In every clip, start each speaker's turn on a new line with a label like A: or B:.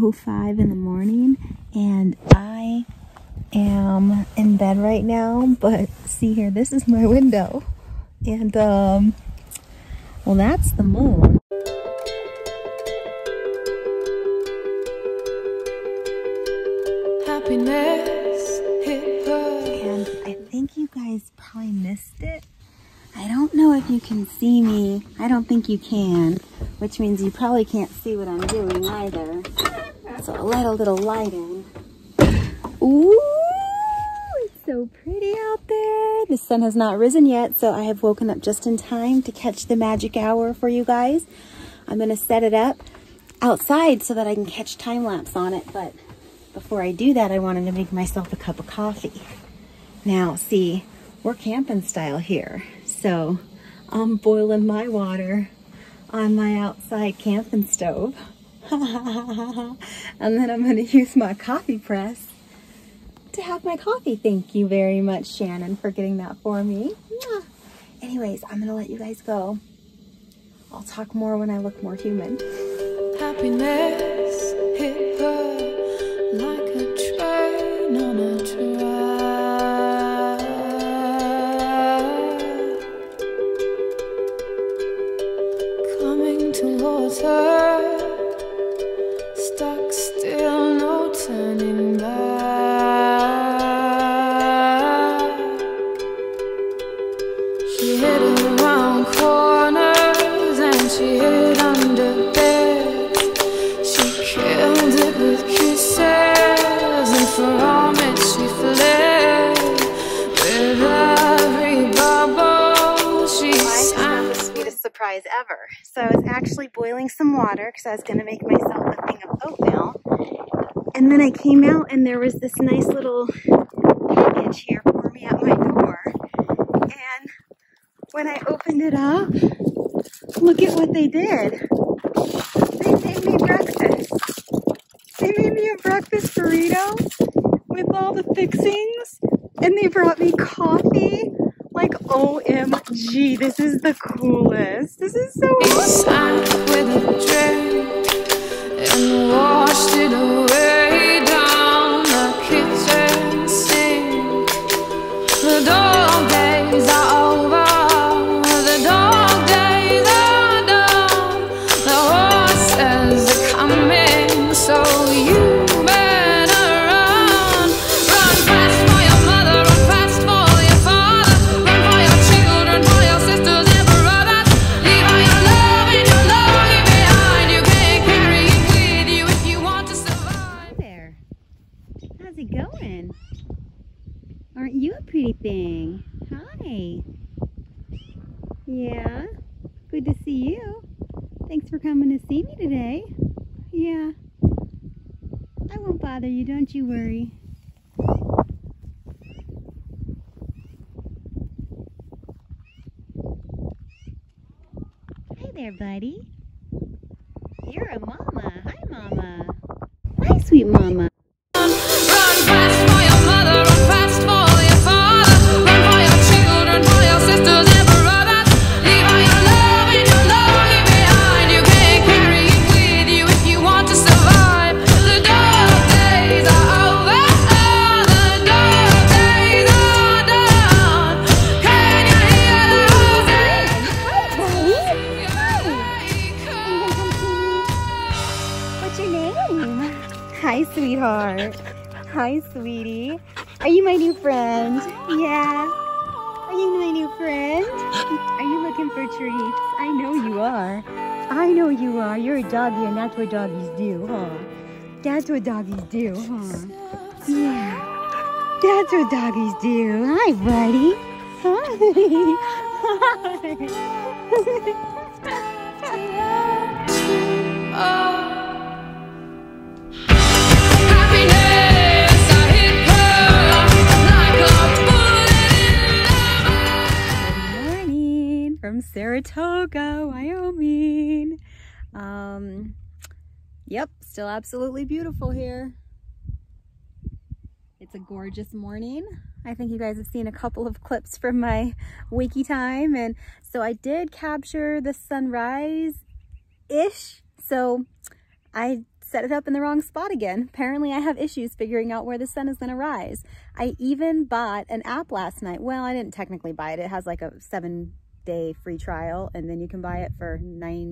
A: 4:05 in the morning, and I am in bed right now, but see here, this is my window, and well, that's the moon.
B: Happiness hit her.
A: And I think you guys probably missed it. I don't know if you can see me. I don't think you can, which means you probably can't see what I'm doing either. So I'll let a little light in. Ooh, it's so pretty out there. The sun has not risen yet, so I have woken up just in time to catch the magic hour for you guys. I'm gonna set it up outside so that I can catch time lapse on it, but before I do that, I wanted to make myself a cup of coffee. Now, see, we're camping style here, so I'm boiling my water on my outside camping stove. And then I'm going to use my coffee press to have my coffee. Thank you very much, Shannon, for getting that for me. Anyways, I'm going to let you guys go. I'll talk more when I look more human.
B: Happiness hit her like a train on a track. Coming towards her, stuck still, no turning back. She hid around corners and she hid under beds. She killed it with kisses, and from it she fled. With every bubble she sang.
A: The sweetest surprise ever. So I was actually boiling some water because I was going to make myself a thing of oatmeal. And then I came out and there was this nice little package here for me at my door. And when I opened it up, look at what they did. They made me breakfast. They made me a breakfast burrito with all the fixings. And they brought me coffee. Like, OMG, this is the coolest. This is so awesome.
B: Sank with a drink and washed it away down the kitchen sink. The dog days are over. The dog days are done. The horses are coming, so you better run. Run fast for your mother, run fast for your father, run for your children, for your sisters and brothers. Leave all your love and your longing behind. You can't carry it with you if you want to survive.
A: Hi there. How's it going? Aren't you a pretty thing? Hi. Yeah, good to see you. Thanks for coming to see me today. Yeah. I won't bother you, don't you worry. Hi there, buddy. You're a mama. Hi, mama. Hi, sweet mama.
B: Run fast for your mother, run fast for your father, run for your children, for your sisters and brothers. Leave all your love and your longing behind. You can't carry it with you if you want to survive. The dog days are over, the dog days are done. Can you hear the roses?
A: What's your name? Hi, sweetheart. Hi, sweetie. Are you my new friend? Yeah. Are you my new friend? Are you looking for treats? I know you are. I know you are. You're a doggy, and that's what doggies do, huh? That's what doggies do, huh? Yeah. That's what doggies do. Hi, buddy. Hi.
B: Happiness, I hit her like a bullet in the
A: Good morning from Saratoga, Wyoming. Yep, still absolutely beautiful here. It's a gorgeous morning. I think you guys have seen a couple of clips from my wakey time, and so I did capture the sunrise-ish. So I set it up in the wrong spot again. Apparently I have issues figuring out where the sun is gonna rise. I even bought an app last night. Well, I didn't technically buy it. It has like a 7-day free trial, and then you can buy it for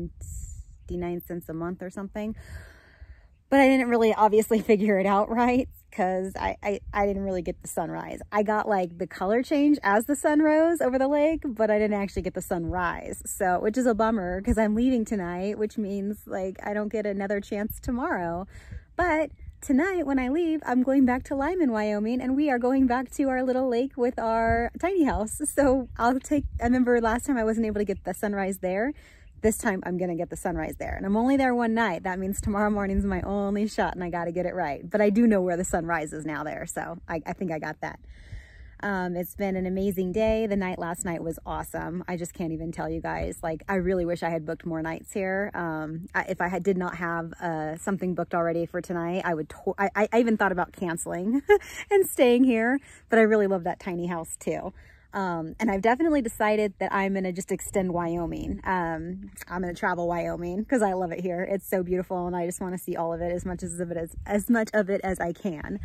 A: 99 cents a month or something. But I didn't really obviously figure it out right, because I didn't really get the sunrise. I got like the color change as the sun rose over the lake, but I didn't actually get the sunrise. So, which is a bummer, because I'm leaving tonight, which means like I don't get another chance tomorrow. But tonight when I leave, I'm going back to Lymnan, Wyoming, and we are going back to our little lake with our tiny house. So I remember last time I wasn't able to get the sunrise there. This time I'm gonna get the sunrise there, and I'm only there one night. That means tomorrow morning's my only shot, and I gotta get it right. But I do know where the sun rises now there, so I think I got that. It's been an amazing day. The night last night was awesome. I just can't even tell you guys. Like, I really wish I had booked more nights here. If I did not have something booked already for tonight, I even thought about canceling and staying here. But I really love that tiny house too. And I've definitely decided that I'm going to just extend Wyoming. I'm going to travel Wyoming because I love it here. It's so beautiful, and I just want to see all of it, as much of it as I can.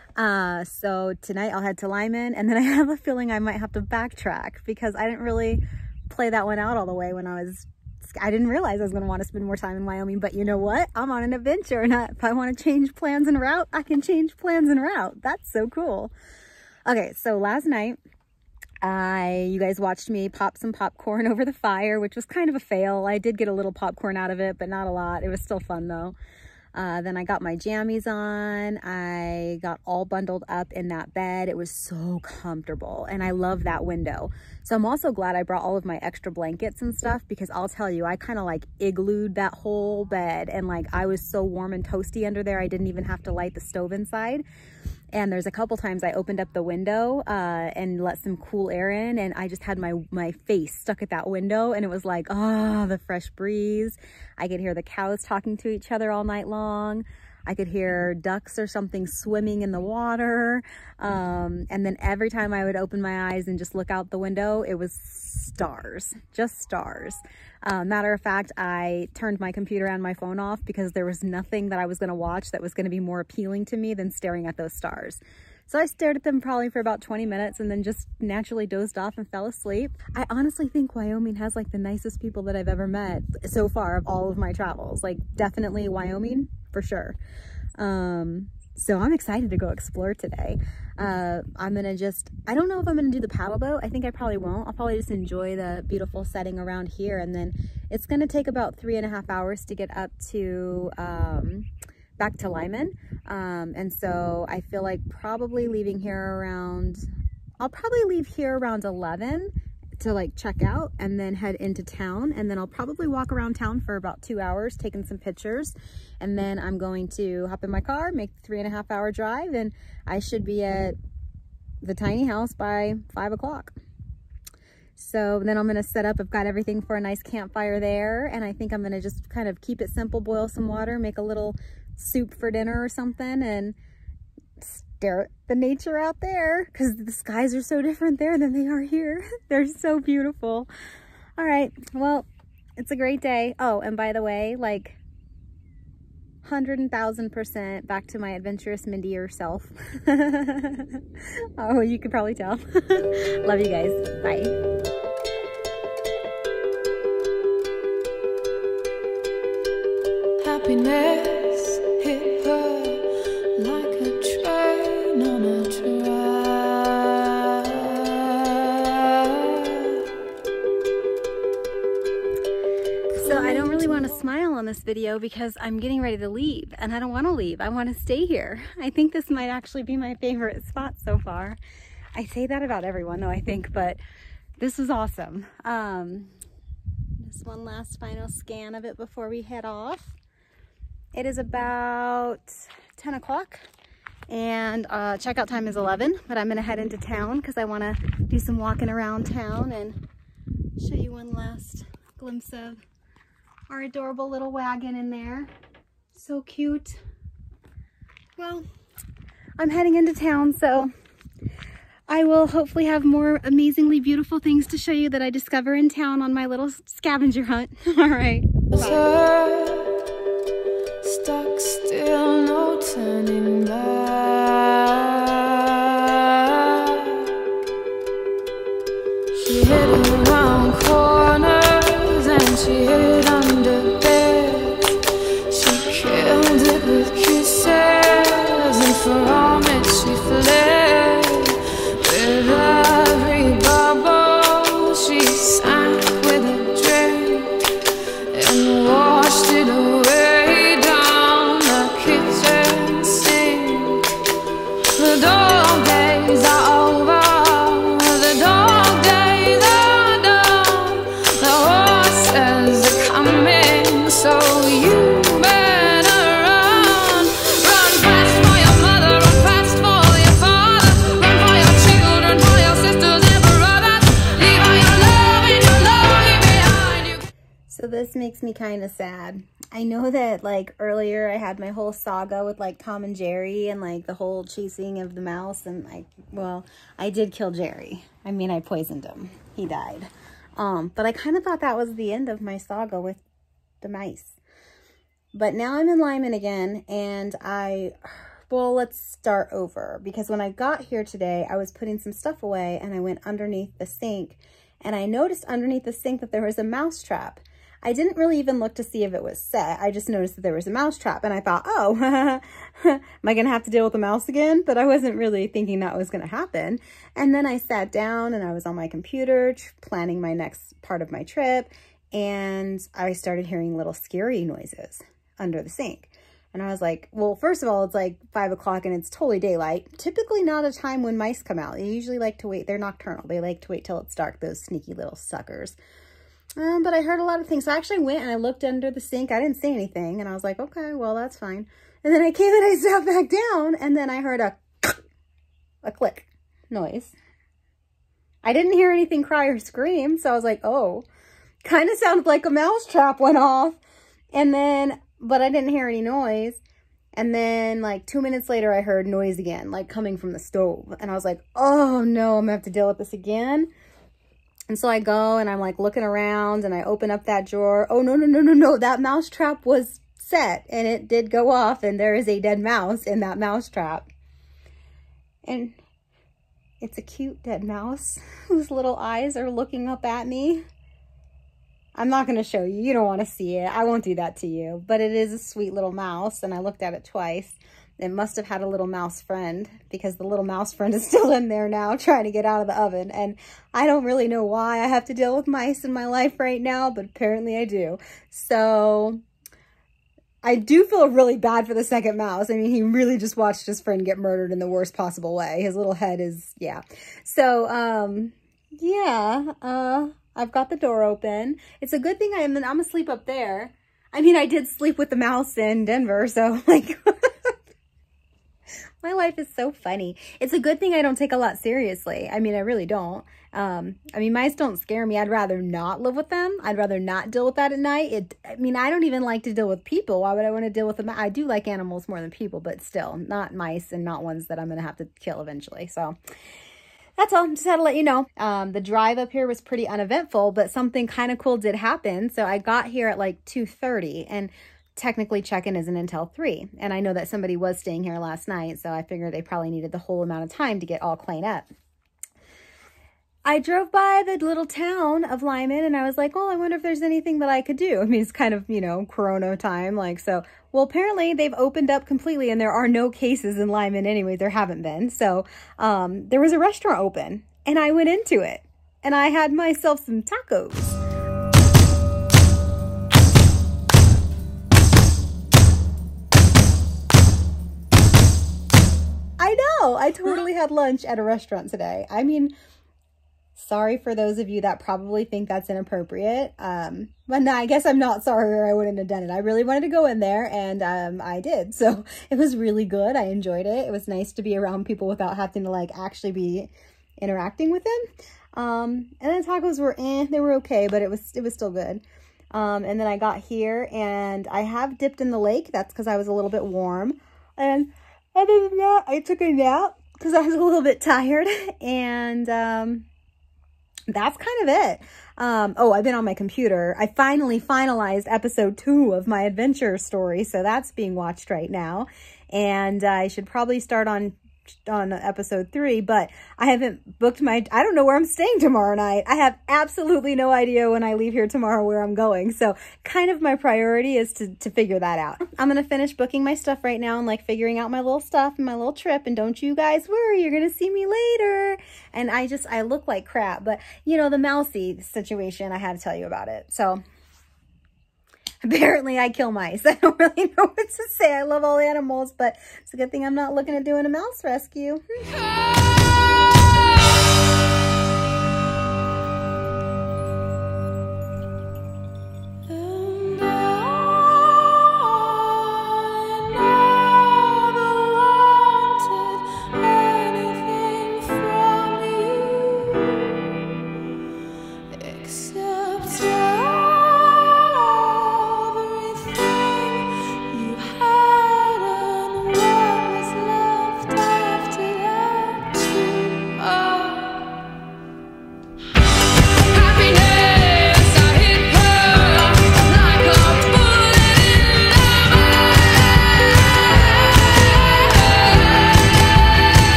A: So tonight I'll head to Lymnan, and then I have a feeling I might have to backtrack because I didn't really play that one out all the way when I didn't realize I was going to want to spend more time in Wyoming. But you know what? I'm on an adventure, and if I want to change plans and route, I can change plans and route. That's so cool. Okay, so last night, you guys watched me pop some popcorn over the fire, which was kind of a fail. I did get a little popcorn out of it, but not a lot. It was still fun though. Then I got my jammies on. I got all bundled up in that bed. It was so comfortable, and I love that window. So I'm also glad I brought all of my extra blankets and stuff, because I'll tell you, I kind of like iglooed that whole bed, and like I was so warm and toasty under there. I didn't even have to light the stove inside. And there's a couple times I opened up the window and let some cool air in, and I just had my face stuck at that window, and it was like, oh, the fresh breeze. I could hear the cows talking to each other all night long. I could hear ducks or something swimming in the water. And then every time I would open my eyes and just look out the window, it was stars, just stars. Matter of fact, I turned my computer and my phone off because there was nothing that I was going to watch that was going to be more appealing to me than staring at those stars. So I stared at them probably for about 20 minutes and then just naturally dozed off and fell asleep. I honestly think Wyoming has like the nicest people that I've ever met so far of all of my travels. Like, definitely Wyoming for sure. So I'm excited to go explore today. I don't know if I'm gonna do the paddle boat. I think I probably won't. I'll probably just enjoy the beautiful setting around here, and then it's gonna take about 3.5 hours to get up to back to Lymnan. And so I feel like probably leaving here around, I'll probably leave here around 11 to like check out and then head into town. And then I'll probably walk around town for about 2 hours, taking some pictures. And then I'm going to hop in my car, make the 3.5 hour drive, and I should be at the tiny house by 5 o'clock. So then I'm gonna set up, I've got everything for a nice campfire there. And I think I'm gonna just kind of keep it simple, boil some water, make a little soup for dinner or something, and stare at the nature out there, because the skies are so different there than they are here. They're so beautiful. All right, well, it's a great day. Oh, and by the way, like 100,000% back to my adventurous Mindy self. Oh, you could probably tell. Love you guys. Bye.
B: Happiness hit her like a train on a track.
A: So I don't really want to smile on this video because I'm getting ready to leave, and I don't want to leave. I want to stay here. I think this might actually be my favorite spot so far. I say that about everyone though, I think, but this was awesome. Just one last final scan of it before we head off. It is about 10 o'clock and checkout time is 11, but I'm gonna head into town because I want to do some walking around town and show you one last glimpse of our adorable little wagon in there. So cute. Well, I'm heading into town, so I will hopefully have more amazingly beautiful things to show you that I discover in town on my little scavenger hunt. All right. Bye.
B: Stuck hid around corners and she hid under beds. She killed it with kisses, and from it she fled. With every bubble she sank with a drink and washed it away down the kitchen sink. The dog days are over. The dog days are done. The horses are coming, so you better run. Run fast for your mother, run fast for your father, run for your children, for your sisters and brothers. Leave all your love and your longing behind you.
A: So this makes me kind of sad. I know that like earlier I had my whole saga with like Tom and Jerry and like the whole chasing of the mouse, and like, well, I did kill Jerry. I mean, I poisoned him. He died. But I kind of thought that was the end of my saga with the mice. But now I'm in Lymnan again, and well, let's start over, because when I got here today, I was putting some stuff away and I went underneath the sink, and I noticed underneath the sink that there was a mouse trap. I didn't really even look to see if it was set. I just noticed that there was a mouse trap, and I thought, oh, am I going to have to deal with a mouse again? But I wasn't really thinking that was going to happen. And then I sat down and I was on my computer planning my next part of my trip, and I started hearing little scary noises under the sink. And I was like, well, first of all, it's like 5 o'clock and it's totally daylight. Typically not a time when mice come out. They usually like to wait. They're nocturnal. They like to wait till it's dark, those sneaky little suckers. But I heard a lot of things. So I actually went and I looked under the sink. I didn't see anything. And I was like, okay, well, that's fine. And then I came and I sat back down, and then I heard a click noise. I didn't hear anything cry or scream. So I was like, oh, kind of sounded like a mouse trap went off. And then, but I didn't hear any noise. And then like 2 minutes later, I heard noise again, like coming from the stove. And I was like, oh no, I'm gonna have to deal with this again. And so I go and I'm like looking around, and I open up that drawer. Oh, no. That mouse trap was set, and it did go off, and there is a dead mouse in that mouse trap. And it's a cute dead mouse whose little eyes are looking up at me. I'm not going to show you. You don't want to see it. I won't do that to you. But it is a sweet little mouse, and I looked at it twice. It must have had a little mouse friend, because the little mouse friend is still in there now trying to get out of the oven. And I don't really know why I have to deal with mice in my life right now, but apparently I do. So I do feel really bad for the second mouse. I mean, he really just watched his friend get murdered in the worst possible way. His little head is, yeah. So, I've got the door open. It's a good thing I'm asleep up there. I mean, I did sleep with the mouse in Denver, so like... My life is so funny. It's a good thing I don't take a lot seriously. I mean, I really don't. I mean, mice don't scare me. I'd rather not live with them. I'd rather not deal with that at night. I mean, I don't even like to deal with people. Why would I want to deal with them? I do like animals more than people, but still, not mice, and not ones that I'm going to have to kill eventually. So that's all. Just had to let you know. The drive up here was pretty uneventful, but something kind of cool did happen. So I got here at like 2:30, and technically check-in isn't until 3. And I know that somebody was staying here last night, so I figured they probably needed the whole amount of time to get all cleaned up. I drove by the little town of Lymnan, and I was like, well, I wonder if there's anything that I could do. I mean, it's kind of, you know, Corona time, like, so. Well, apparently they've opened up completely, and there are no cases in Lymnan anyway. There haven't been. So there was a restaurant open, and I went into it, and I had myself some tacos. I know, I totally had lunch at a restaurant today. I mean, sorry for those of you that probably think that's inappropriate. But no, I guess I'm not sorry, or I wouldn't have done it. I really wanted to go in there, and I did. So it was really good. I enjoyed it. It was nice to be around people without having to like actually be interacting with them. And then tacos were they were okay, but it was still good. And then I got here, and I have dipped in the lake. That's because I was a little bit warm. And other than that, I took a nap because I was a little bit tired, and that's kind of it. Oh, I've been on my computer. I finally finalized episode 2 of my adventure story, so that's being watched right now, and I should probably start on episode 3, but I haven't booked I don't know where I'm staying tomorrow night. I have absolutely no idea when I leave here tomorrow where I'm going. So kind of my priority is to figure that out. I'm going to finish booking my stuff right now and like figuring out my little stuff and my little trip. And don't you guys worry, you're going to see me later. And I look like crap, but you know, the mousy situation, I had to tell you about it. So apparently I kill mice. I don't really know what to say. I love all animals, but it's a good thing I'm not looking at doing a mouse rescue.